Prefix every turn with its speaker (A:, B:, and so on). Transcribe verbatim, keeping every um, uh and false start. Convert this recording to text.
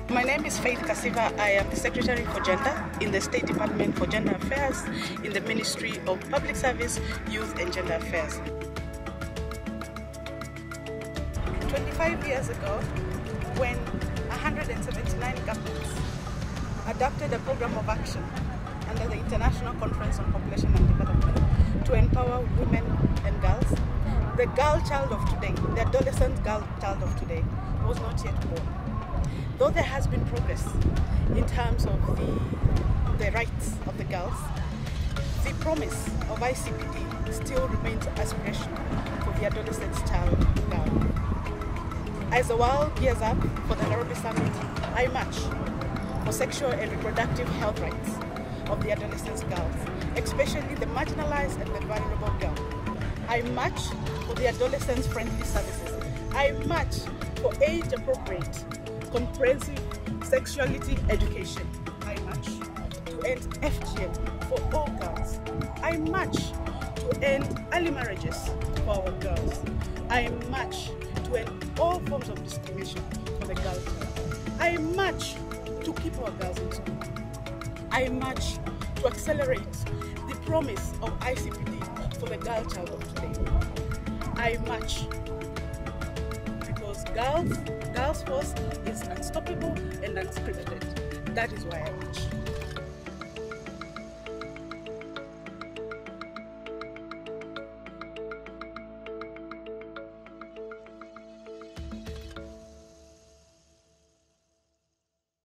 A: My name is Faith Kasiva. I am the Secretary for Gender in the State Department for Gender Affairs in the Ministry of Public Service, Youth and Gender Affairs. twenty-five years ago, when one hundred seventy-nine governments adopted a program of action under the International Conference on Population and Development to empower women and girls, the girl child of today, the adolescent girl child of today, was not yet born. Though there has been progress in terms of the, the rights of the girls, the promise of I C P D still remains aspirational for the adolescent child girl. As the world gears up for the Nairobi Summit, I march for sexual and reproductive health rights of the adolescent girls, especially the marginalized and the vulnerable girl. I march for the adolescents' friendly services. I march for age-appropriate, comprehensive sexuality education. I march to end F G M for all girls. I march to end early marriages for our girls. I march to end all forms of discrimination for the girl child. I march to keep our girls in school. I march to accelerate the promise of I C P D for the girl child of today. I march because girls, girls' force is unstoppable and unscripted. That is why I march.